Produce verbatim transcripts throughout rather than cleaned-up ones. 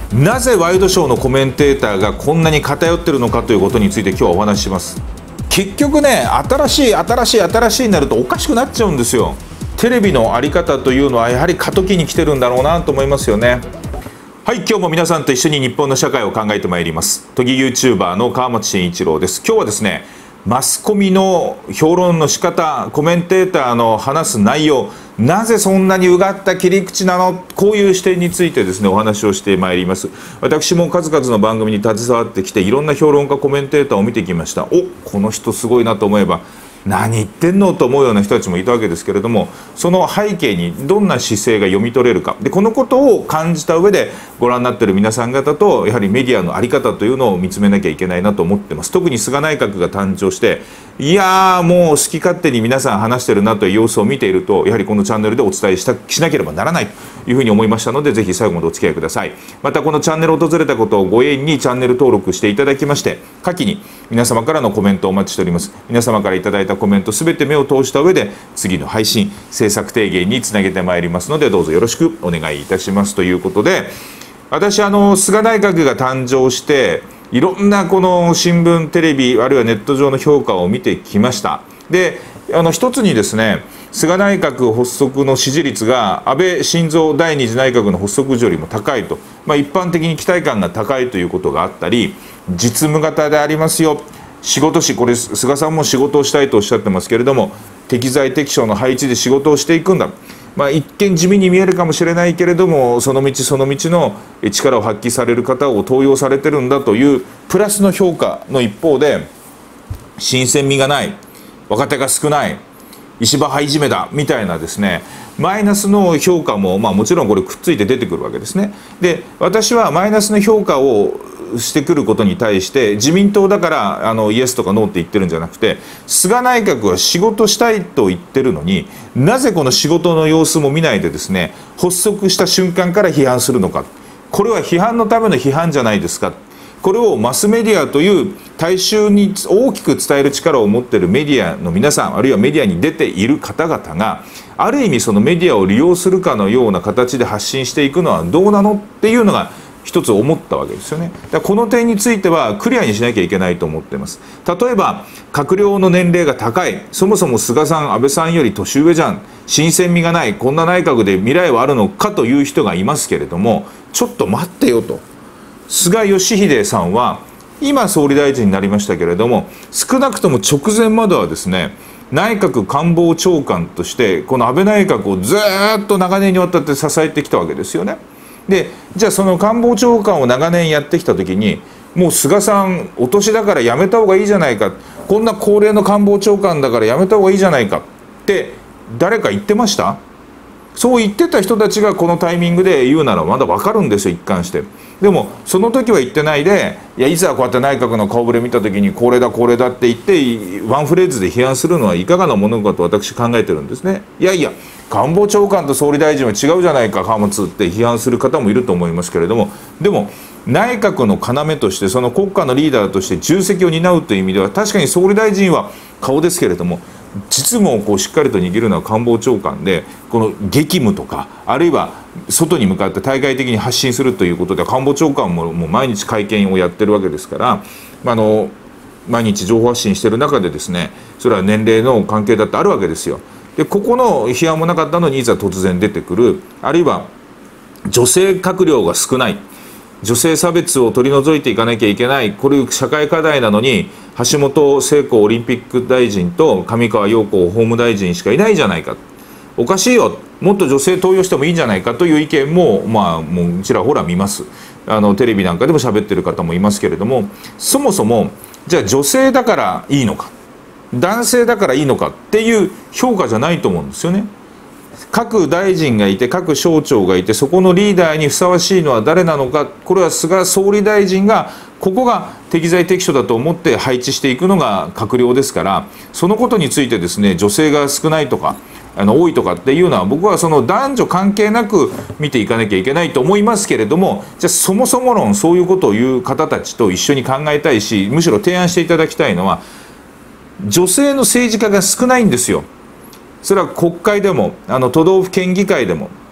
なぜワイドショーのコメンテーターがこんなに偏ってるのかということについて今日はお話しします。結局ね、新しい新しい新しいになるとおかしくなっちゃうんですよ。テレビの在り方というのはやはり過渡期に来てるんだろうなと思いますよね。はい、今日も皆さんと一緒に日本の社会を考えてまいります。都議 ユーチューバー の川本慎一郎です。今日はですね、マスコミの評論の仕方、コメンテーターの話す内容、なぜそんなにうがった切り口なの、こういう視点についてですね、お話をしてまいります。私も数々の番組に携わってきて、いろんな評論家、コメンテーターを見てきました。お、この人すごいなと思えば、何言ってんのと思うような人たちもいたわけですけれども、その背景にどんな姿勢が読み取れるかで、このことを感じた上でご覧になっている皆さん方とやはりメディアの在り方というのを見つめなきゃいけないなと思ってます。特に菅内閣が誕生して、いやーもう好き勝手に皆さん話してるなという様子を見ていると、やはりこのチャンネルでお伝えしたしなければならないというふうに思いましたので、ぜひ最後までお付き合いください。またこのチャンネルを訪れたことをご縁にチャンネル登録していただきまして、下記に皆様からのコメントをお待ちしております。皆様からいただいたコメントすべて目を通した上で次の配信制作提言につなげてまいりますので、どうぞよろしくお願いいたしますということで、私あの菅内閣が誕生していろんなこの新聞テレビあるいはネット上の評価を見てきました。であの一つにですね、菅内閣発足の支持率が安倍晋三第二次内閣の発足時よりも高いと、まあ、一般的に期待感が高いということがあったり、実務型でありますよ、仕事し、これ菅さんも仕事をしたいとおっしゃってますけれども、適材適所の配置で仕事をしていくんだ、まあ、一見地味に見えるかもしれないけれども、その道その道の力を発揮される方を登用されてるんだというプラスの評価の一方で、新鮮味がない、若手が少ない、石破灰締めだみたいなですね、マイナスの評価も、まあ、もちろんこれくっついて出てくるわけですね。で私はマイナスの評価をしてくることに対して、自民党だからあのイエスとかノーって言ってるんじゃなくて、菅内閣は仕事したいと言ってるのに、なぜこの仕事の様子も見ないでですね、発足した瞬間から批判するのか。これは批判のための批判じゃないですか。これをマスメディアという大衆に大きく伝える力を持っているメディアの皆さん、あるいはメディアに出ている方々が、ある意味そのメディアを利用するかのような形で発信していくのはどうなのっていうのが一つ思ったわけですよね。だからこの点についてはクリアにしなきゃいけないと思っています。例えば閣僚の年齢が高い、そもそも菅さん安倍さんより年上じゃん、新鮮味がない、こんな内閣で未来はあるのかという人がいますけれども、ちょっと待ってよと。菅義偉さんは今総理大臣になりましたけれども、少なくとも直前まではですね、内閣官房長官としてこの安倍内閣をずっと長年にわたって支えてきたわけですよね。でじゃあその官房長官を長年やってきた時に、もう菅さんお年だからやめた方がいいじゃないか、こんな高齢の官房長官だからやめた方がいいじゃないかって誰か言ってました？そう言ってた人たちがこのタイミングで言うならまだ分かるんですよ、一貫して。でもその時は言ってないで、いやいざこうやって内閣の顔ぶれ見た時に高齢だ高齢だって言ってワンフレーズで批判するのはいかがなものかと私考えてるんですね。いやいや官房長官と総理大臣は違うじゃないか貨物って批判する方もいると思いますけれども、でも内閣の要として、その国家のリーダーとして重責を担うという意味では、確かに総理大臣は顔ですけれども、実務をこうしっかりと握るのは官房長官で、この激務とかあるいは外に向かって対外的に発信するということで、官房長官ももう毎日会見をやってるわけですから、あの毎日情報発信してる中でですね、それは年齢の関係だってあるわけですよ。でここの批判もなかったのにいざ突然出てくる、あるいは女性閣僚が少ない、女性差別を取り除いていかなきゃいけない、これ社会課題なのに橋本聖子オリンピック大臣と上川陽子法務大臣しかいないじゃないか、おかしいよ、もっと女性登用してもいいんじゃないかという意見も、まあもうちらほら見ます。あのテレビなんかでも喋ってる方もいますけれども、そもそもじゃあ女性だからいいのか、男性だからいいのかっていう評価じゃないと思うんですよね。各大臣がいて各省庁がいて、そこのリーダーにふさわしいのは誰なのか、これは菅総理大臣がここが適材適所だと思って配置していくのが閣僚ですから、そのことについてですね、女性が少ないとかあの多いとかっていうのは、僕はその男女関係なく見ていかなきゃいけないと思いますけれども、じゃあそもそも論そういうことを言う方たちと一緒に考えたいし、むしろ提案していただきたいのは、女性の政治家が少ないんですよ。それは国会でもあの都道府県議会でも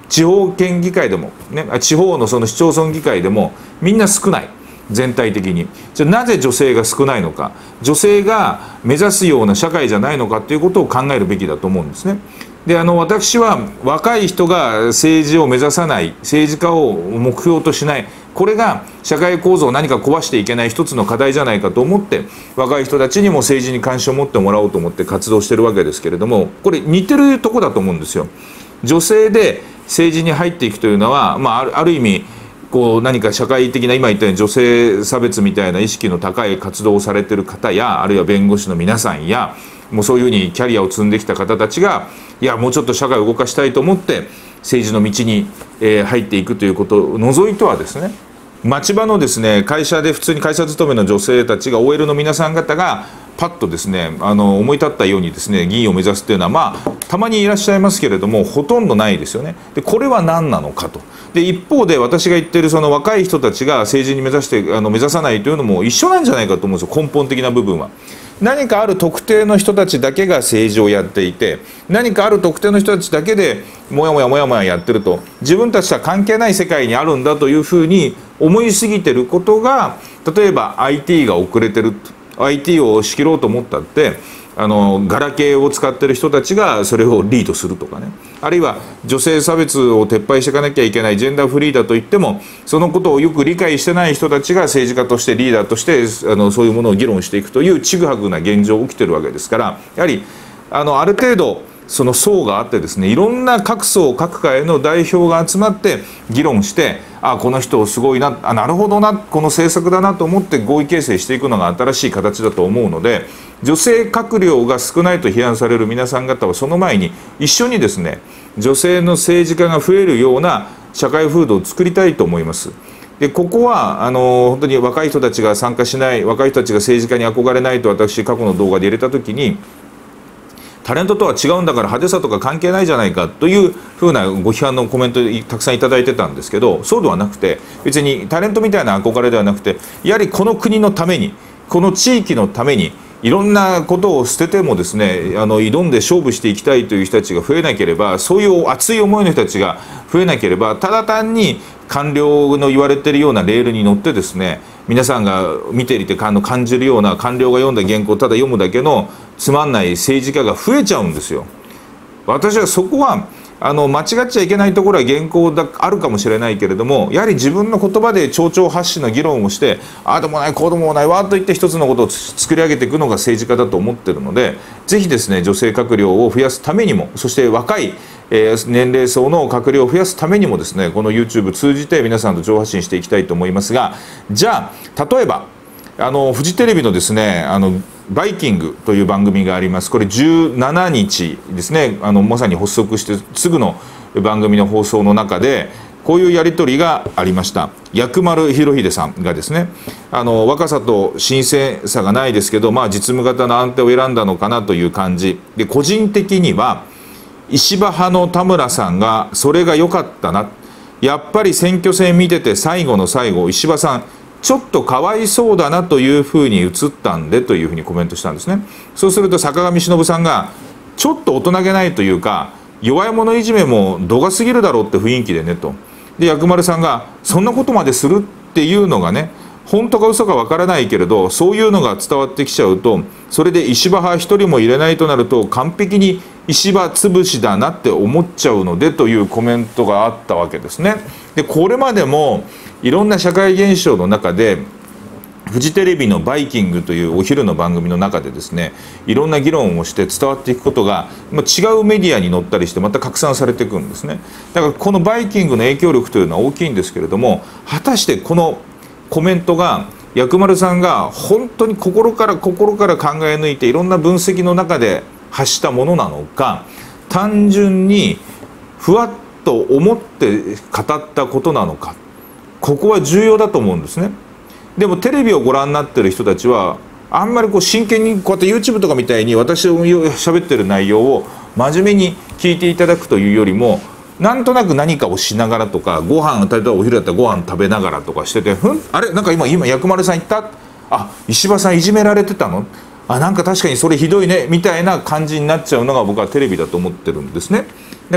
地方県議会でも、ね、地方のその市町村議会でもみんな少ない。全体的に。じゃあなぜ女性が少ないのか、女性が目指すような社会じゃないのかということを考えるべきだと思うんですね。であの私は若い人が政治を目指さない、政治家を目標としない、これが社会構造を何か壊していけない一つの課題じゃないかと思って、若い人たちにも政治に関心を持ってもらおうと思って活動してるわけですけれども、これ似てるとこだと思うんですよ。女性で政治に入っていくというのは、まあ、ある、ある意味こう何か社会的な今言ったように女性差別みたいな意識の高い活動をされている方や、あるいは弁護士の皆さんや、もうそういうふうにキャリアを積んできた方たちが、いやもうちょっと社会を動かしたいと思って政治の道に、えー、入っていくということを除いてはですね、町場のですね会社で普通に会社勤めの女性たちが オーエル の皆さん方がパッとですねあの思い立ったようにですね議員を目指すっていうのは、まあたまにいらっしゃいますけれどもほとんどないですよね。でこれは何なのかと。で一方で私が言ってるその若い人たちが政治に目指してあの目指さないというのも一緒なんじゃないかと思うんですよ、根本的な部分は。何かある特定の人たちだけが政治をやっていて、何かある特定の人たちだけでもやもやもやもややってると、自分たちとは関係ない世界にあるんだというふうに思いすぎてることが、例えば アイティー が遅れてる、 アイティー を仕切ろうと思ったってあのガラケーを使ってる人たちがそれをリードするとかね、あるいは女性差別を撤廃していかなきゃいけない、ジェンダーフリーだと言ってもそのことをよく理解してない人たちが政治家としてリーダーとしてあのそういうものを議論していくというちぐはぐな現状起きてるわけですから、やはりあのある程度その層があってですね、いろんな各層各界の代表が集まって議論して、あこの人すごいな、あなるほどな、この政策だなと思って合意形成していくのが新しい形だと思うので、女性閣僚が少ないと批判される皆さん方はその前に一緒にですね女性の政治家が増えるような社会風土を作りたいと思います。でここはあの本当に若い人たちが参加しない、若い人たちが政治家に憧れないと私過去の動画で入れた時に、タレントとは違うんだから派手さとか関係ないじゃないかというふうなご批判のコメントたくさんいただいてたんですけど、そうではなくて、別にタレントみたいな憧れではなくて、やはりこの国のために、この地域のためにいろんなことを捨ててもですねあの挑んで勝負していきたいという人たちが増えなければ、そういう熱い思いの人たちが増えなければ、ただ単に官僚の言われているようなレールに乗ってですね、皆さんが見ていて感じるような官僚が読んだ原稿をただ読むだけのつまんない政治家が増えちゃうんですよ。私はそこはあの間違っちゃいけないところは原稿だあるかもしれないけれども、やはり自分の言葉で丁々発止の議論をして、ああでもないこうでもないわと言って一つのことを作り上げていくのが政治家だと思ってるので、ぜひですね女性閣僚を増やすためにも、そして若いえー、年齢層の閣僚を増やすためにもですね、この YouTube 通じて皆さんと情報発信していきたいと思いますが、じゃあ例えばあのフジテレビのですねあのバイキングという番組があります。これじゅうしちにちですね、あのまさに発足してすぐの番組の放送の中でこういうやり取りがありました。薬丸博秀さんがですね、あの若さと新鮮さがないですけど、まあ、実務型の安定を選んだのかなという感じで、個人的には石破派の田村さんがそれが良かったな、やっぱり選挙戦見てて最後の最後石破さんちょっとかわいそうだなというふうに映ったんでというふうにコメントしたんですね。そうすると坂上忍さんがちょっと大人げないというか、弱い者いじめも度が過ぎるだろうって雰囲気でねと。で薬丸さんがそんなことまでするっていうのがね、本当か嘘かわからないけれどそういうのが伝わってきちゃうと、それで石破派一人も入れないとなると完璧に石破潰しだなって思っちゃうのでというコメントがあったわけですね。でこれまでもいろんな社会現象の中でフジテレビのバイキングというお昼の番組の中でですね、いろんな議論をして伝わっていくことが違うメディアに載ったりしてまた拡散されていくんですね。だからこのバイキングの影響力というのは大きいんですけれども、果たしてこのコメントが薬丸さんが本当に心から心から考え抜いていろんな分析の中で発したものなのか、単純にふわっと思って語ったことなのか、ここは重要だと思うんですね。でもテレビをご覧になってる人たちはあんまりこう真剣にこうやって YouTube とかみたいに私の喋ってる内容を真面目に聞いていただくというよりも、なんとなく何かをしながらとか、ご飯例えばお昼だったらご飯食べながらとかしてて、ふんあれなんか今今薬丸さん言った、あ石破さんいじめられてたの、あなんか確かにそれひどいねみたいな感じになっちゃうのが僕はテレビだと思ってるんですね。だから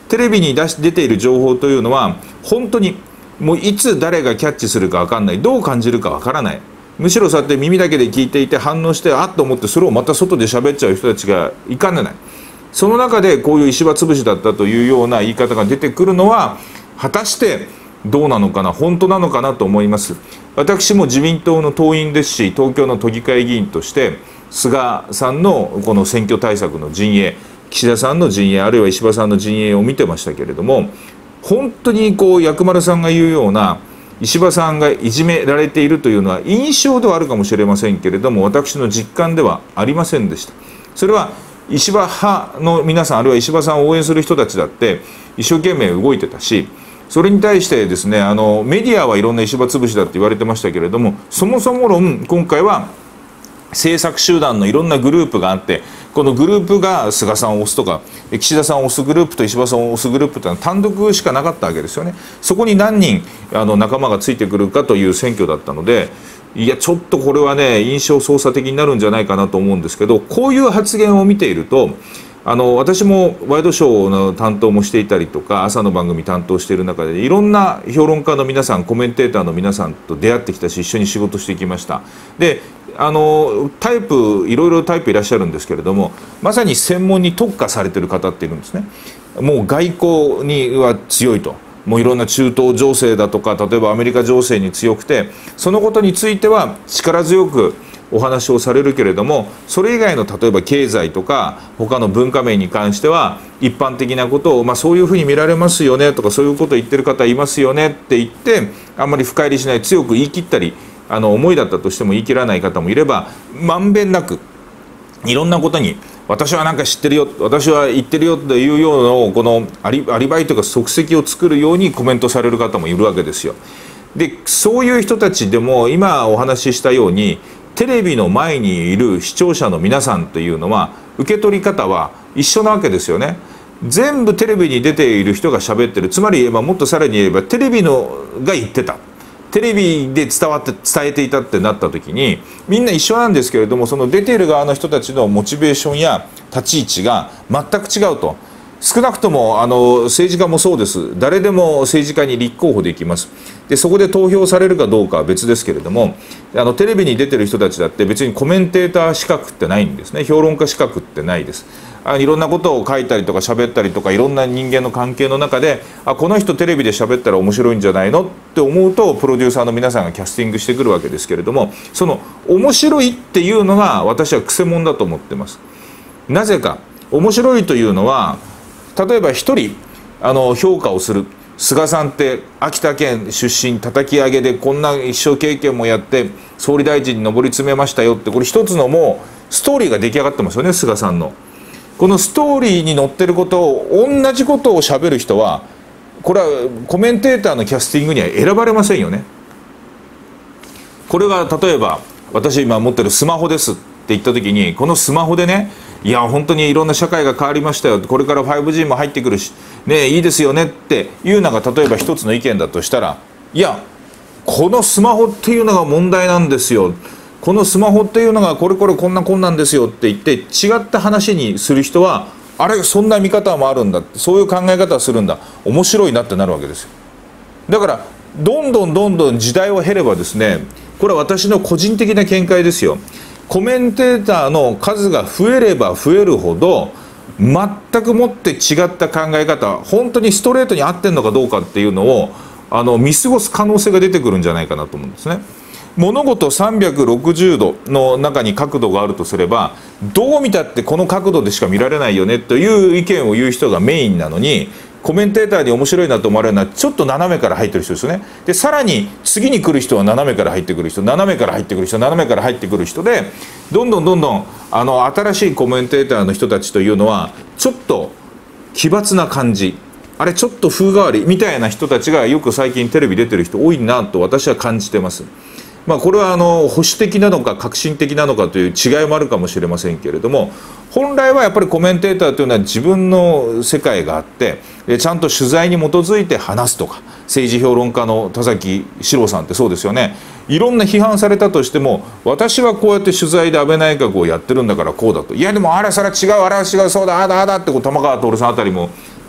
テレビに出し出ている情報というのは本当にもういつ誰がキャッチするか分かんない、どう感じるか分からない、むしろそうやって耳だけで聞いていて反応してあっと思ってそれをまた外で喋っちゃう人たちがいかねない。その中でこういう石破潰しだったというような言い方が出てくるのは果たしてどうなのかな、本当なのかなと思います。私も自民党の党員ですし、東京の都議会議員として菅さんのこの選挙対策の陣営、岸田さんの陣営、あるいは石破さんの陣営を見てましたけれども、本当にこう薬丸さんが言うような石破さんがいじめられているというのは印象ではあるかもしれませんけれども、私の実感ではありませんでした。それは石破派の皆さん、あるいは石破さんを応援する人たちだって一生懸命動いてたし、それに対してですね、あのメディアはいろんな石破潰しだって言われてましたけれども、そもそも論今回は政策集団のいろんなグループがあって、このグループが菅さんを推すとか岸田さんを推すグループと石破さんを推すグループというのは単独しかなかったわけですよね。そこに何人あの仲間がついてくるかという選挙だったので、いやちょっとこれはね印象操作的になるんじゃないかなと思うんですけど、こういう発言を見ていると、あの私もワイドショーの担当もしていたりとか朝の番組担当している中でいろんな評論家の皆さん、コメンテーターの皆さんと出会ってきたし、一緒に仕事してきました。であのタイプいろいろタイプいらっしゃるんですけれども、まさに専門に特化されている方っているんですね。もう外交には強いと、もういろんな中東情勢だとか例えばアメリカ情勢に強くて、そのことについては力強くお話をされるけれども、それ以外の例えば経済とか他の文化面に関しては一般的なことを、まあ、そういうふうに見られますよねとか、そういうことを言ってる方いますよねって言ってあんまり深入りしない、強く言い切ったりあの思いだったとしても言い切らない方もいれば、まんべんなくいろんなことに私は何か知ってるよ、私は言ってるよというようなこのアリ、アリバイとか足跡を作るようにコメントされる方もいるわけですよ。でそういう人たちでも今お話ししたようにテレビの前にいる視聴者の皆さんというのは受け取り方は一緒なわけですよね。全部テレビに出ている人が喋ってる、つまり言えばもっとさらに言えばテレビのが言ってた、テレビで伝わって伝えていたってなった時にみんな一緒なんですけれども、その出ている側の人たちのモチベーションや立ち位置が全く違うと。少なくともあの政治家もそうです。誰でも政治家に立候補できます。でそこで投票されるかどうかは別ですけれども、あのテレビに出てる人たちだって別にコメンテーター資格ってないんですね。評論家資格ってないです。あいろんなことを書いたりとか喋ったりとか、いろんな人間の関係の中で、あこの人テレビで喋ったら面白いんじゃないのって思うとプロデューサーの皆さんがキャスティングしてくるわけですけれども、その面白いっていうのが私はくせ者だと思ってます。なぜか面白いというのは、例えば一人あの評価をする、菅さんって秋田県出身、叩き上げでこんな一生経験もやって総理大臣に上り詰めましたよって、これ一つのもうストーリーが出来上がってますよね。菅さんのこのストーリーに載ってることを同じことをしゃべる人は、これはコメンテーターのキャスティングには選ばれませんよね。これが例えば私今持ってるスマホですって言った時に、このスマホでね、いや本当にいろんな社会が変わりましたよ、これから ファイブジー も入ってくるしね、いいですよねっていうのが例えば一つの意見だとしたら、いやこのスマホっていうのが問題なんですよ、このスマホっていうのがこれこれこんなこんなんですよって言って違った話にする人は、あれそんな見方もあるんだ、そういう考え方をするんだ、面白いなってなるわけですよ。だからどんどんどんどん時代を経ればですね、これは私の個人的な見解ですよ、コメンテーターの数が増えれば増えるほど全くもって違った考え方、本当にストレートに合ってんのかどうかっていうのをあの見過ごす可能性が出てくるんじゃないかなと思うんですね。物事さんびゃくろくじゅうどの中に角度があるとすれば、どう見たってこの角度でしか見られないよねという意見を言う人がメインなのに、コメンテーターに面白いなと思われるのはちょっと斜めから入ってる人ですよね。でさらに次に来る人は斜めから入ってくる人、斜めから入ってくる人、斜めから入ってくる人で、どんどんどんどんあの新しいコメンテーターの人たちというのはちょっと奇抜な感じ、あれちょっと風変わりみたいな人たちがよく最近テレビ出てる人多いなと私は感じてます。まあこれはあの保守的なのか革新的なのかという違いもあるかもしれませんけれども、本来はやっぱりコメンテーターというのは自分の世界があって、ちゃんと取材に基づいて話すとか、政治評論家の田崎史郎さんってそうですよね。いろんな批判されたとしても、私はこうやって取材で安倍内閣をやってるんだからこうだと、いやでもあれそれは違う、あれは違う、そうだああだああだってこう玉川徹さんあたりも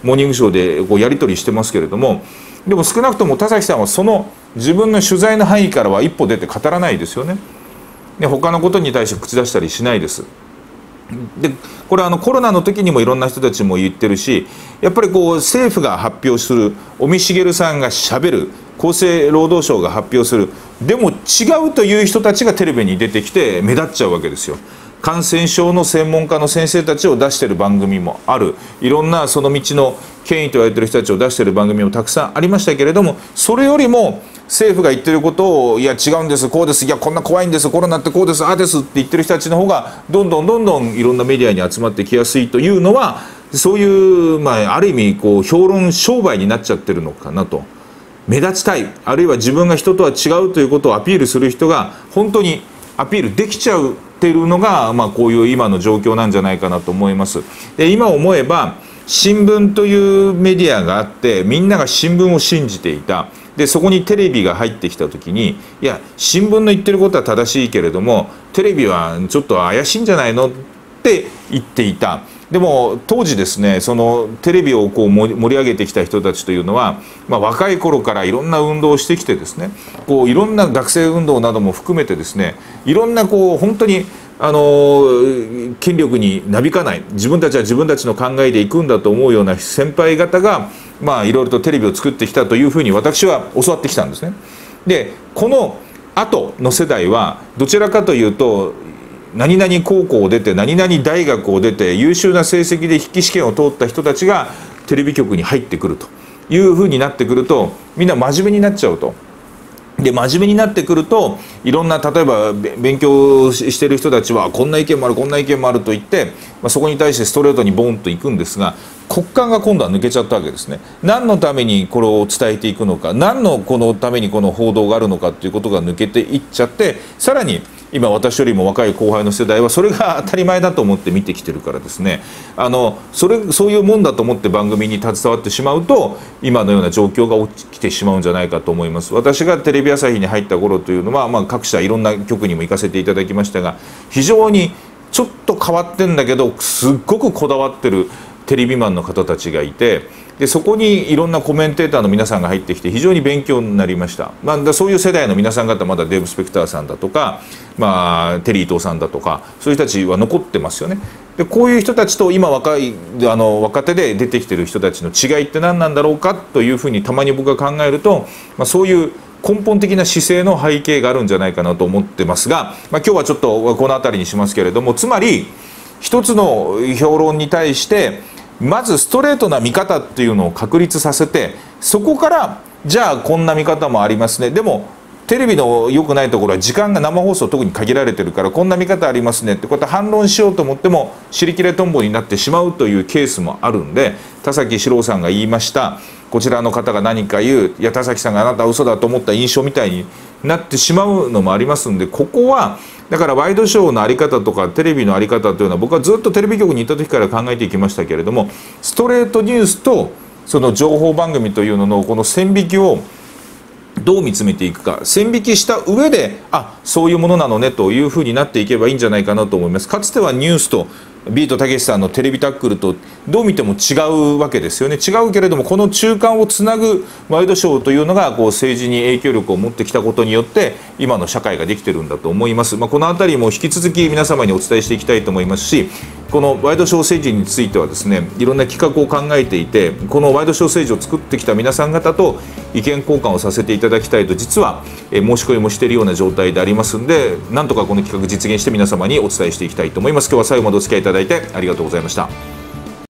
モーニングショーでこうやり取りしてますけれども、でも少なくとも田崎さんはその自分の取材の範囲からは一歩出て語らないですよね。で他のことに対して口出したりしないです。でこれはあのコロナの時にもいろんな人たちも言ってるし、やっぱりこう政府が発表する、尾身茂さんがしゃべる、厚生労働省が発表する、でも違うという人たちがテレビに出てきて目立っちゃうわけですよ。感染症の専門家の先生たちを出している番組もある、いろんなその道の権威と言われている人たちを出している番組もたくさんありましたけれども、それよりも政府が言ってることを、いや違うんです、こうです、いやこんな怖いんです、コロナってこうです、ああですって言ってる人たちの方がどんどんどんどんいろんなメディアに集まってきやすいというのは、そういう、まあ、ある意味こう評論商売になっちゃってるのかなと。目立ちたい、あるいは自分が人とは違うということをアピールする人が本当にアピールできちゃうっていうのが、まあ、こういう今の状況なんじゃないかなと思います。で今思えば新聞というメディアがあって、みんなが新聞を信じていた。でそこにテレビが入ってきた時に、いや新聞の言ってることは正しいけれどもテレビはちょっと怪しいんじゃないのって言っていた。でも当時ですね、そのテレビをこう盛り上げてきた人たちというのは、まあ、若い頃からいろんな運動をしてきてですね、こういろんな学生運動なども含めてですね、いろんなこう本当にあの権力になびかない、自分たちは自分たちの考えでいくんだと思うような先輩方が、まあいろいろとテレビを作ってきたというふうに私は教わってきたんですね。でこの後の世代はどちらかというと、何々高校を出て何々大学を出て優秀な成績で筆記試験を通った人たちがテレビ局に入ってくるというふうになってくると、みんな真面目になっちゃうと。で真面目になってくると、いろんな例えば勉強してる人たちはこんな意見もあるこんな意見もあると言って、まあ、そこに対してストレートにボンといくんですが、骨幹が今度は抜けちゃったわけですね。何のためにこれを伝えていくのか、何のこのためにこの報道があるのかということが抜けていっちゃって、さらに今私よりも若い後輩の世代はそれが当たり前だと思って見てきてるからですね、あのそれそういうもんだと思って番組に携わってしまうと、今のような状況が起きてしまうんじゃないかと思います。私がテレビ朝日に入った頃というのは、まあ、各社いろんな局にも行かせていただきましたが、非常にちょっと変わってんだけどすっごくこだわってるテレビマンの方たちがいて、でそこにいろんなコメンテーターの皆さんが入ってきて非常に勉強になりました。まあ、そういう世代の皆さん方、まだデーブ・スペクターさんだとか、まあ、テリー伊藤さんだとか、そういう人たちは残ってますよね。でこういう人たちと今若いあの若手で出てきてる人たちの違いって何なんだろうかというふうにたまに僕が考えると、まあ、そういう根本的な姿勢の背景があるんじゃないかなと思ってますが、まあ、今日はちょっとこの辺りにしますけれども、つまり一つの評論に対してまずストレートな見方っていうのを確立させて、そこからじゃあこんな見方もありますね、でもテレビの良くないところは時間が生放送特に限られてるからこんな見方ありますねってこうやって反論しようと思っても尻切れとんぼになってしまうというケースもあるんで、田崎史郎さんが言いましたこちらの方が何か言う、いや田崎さんがあなたは嘘だと思った印象みたいになってしまうのもありますんで、ここはだからワイドショーの在り方とかテレビの在り方というのは僕はずっとテレビ局にいた時から考えていきましたけれども、ストレートニュースとその情報番組というののこの線引きをどう見つめていくか、線引きした上であそういうものなのねというふうになっていけばいいんじゃないかなと思います。かつてはニュースとビートたけしさんのテレビタックルとどう見ても違うわけですよね。違うけれどもこの中間をつなぐワイドショーというのがこう政治に影響力を持ってきたことによって今の社会ができてるんだと思います。まあ、このあたりも引き続き皆様にお伝えしていきたいと思いますし、このワイドショー政治についてはですね、いろんな企画を考えていて、このワイドショー政治を作ってきた皆さん方と意見交換をさせていただきたいと実は申し込みもしているような状態でありますので、なんとかこの企画実現して皆様にお伝えしていきたいと思います。今日は最後までお付き合いいただいてありがとうございました。